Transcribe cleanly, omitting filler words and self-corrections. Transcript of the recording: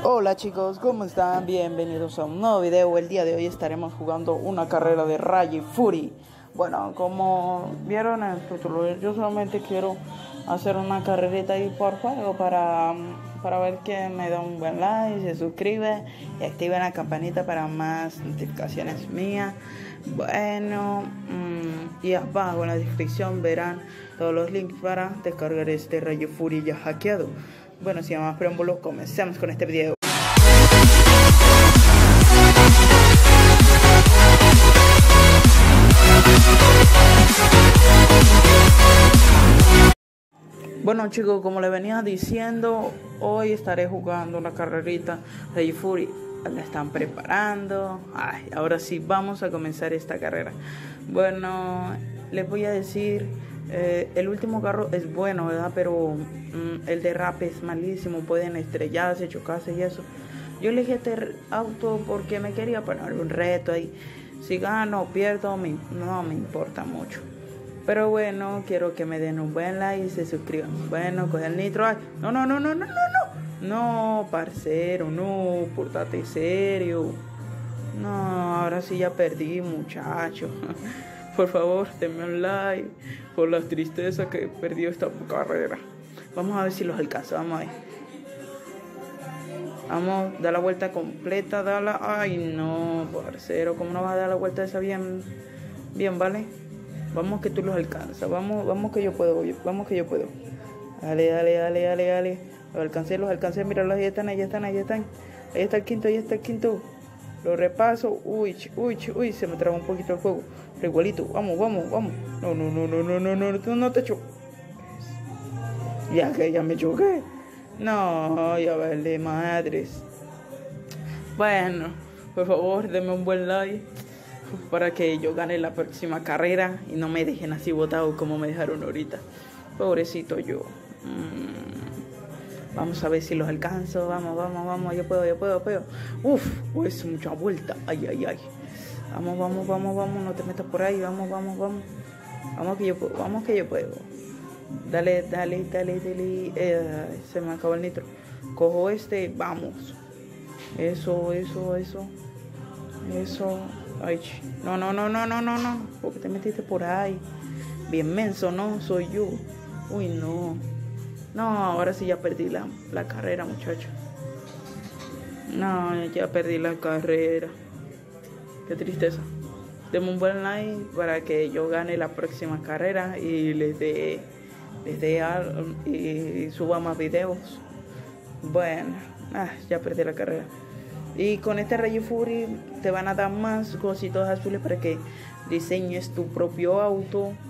Hola chicos, ¿cómo están? Bienvenidos a un nuevo video. El día de hoy estaremos jugando una carrera de Rally Fury. Bueno, como vieron en el título, yo solamente quiero hacer una carrerita ahí por juego para ver que me da un buen like, se suscribe y active la campanita para más notificaciones mías. Bueno, y abajo en la descripción verán todos los links para descargar este Rally Fury ya hackeado. Bueno, sin más preámbulos, comencemos con este video. Bueno chicos, como les venía diciendo, hoy estaré jugando una carrerita Rally Fury. La están preparando. Ahora sí, vamos a comenzar esta carrera. Bueno, les voy a decir, el último carro es bueno, ¿verdad? Pero el derrape es malísimo, pueden estrellarse, chocarse y eso. Yo elegí este auto porque me quería poner un reto ahí. Si gano o pierdo, no me importa mucho. Pero bueno, quiero que me den un buen like y se suscriban. Bueno, coge el nitro. Ay, no, parcero, no, pórtate serio. No, ahora sí ya perdí, muchacho. Por favor, denme un like por la tristeza que perdió esta carrera. Vamos a ver si los alcanzo, vamos a ver. Vamos, da la vuelta completa, dala. Ay, no, parcero, ¿cómo no vas a dar la vuelta esa bien, vale? Vamos que tú los alcanzas, vamos que yo puedo, vamos que yo puedo. Dale. Los alcancé, míralos, ahí están. Ahí está el quinto. Lo repaso, uy, se me traba un poquito el juego. Pero igualito, vamos. No te choques. Ya que ya me choqué. No, ya vale madres. Bueno, por favor, denme un buen like para que yo gane la próxima carrera y no me dejen así botado como me dejaron ahorita. Pobrecito yo. Vamos a ver si los alcanzo. Vamos, yo puedo. Es mucha vuelta. Ay. Vamos, no te metas por ahí. Vamos. Vamos que yo puedo. Dale. Se me acabó el nitro. Cojo este, vamos. Eso. Ay, no. ¿Por qué te metiste por ahí? Bien menso, ¿no? Soy yo. Uy, no. No, ahora sí ya perdí la carrera, muchacho. No, ya perdí la carrera. Qué tristeza. Denme un buen like para que yo gane la próxima carrera y les dé y suba más videos. Bueno, ya perdí la carrera. Y con este Rally Fury te van a dar más cositos azules para que diseñes tu propio auto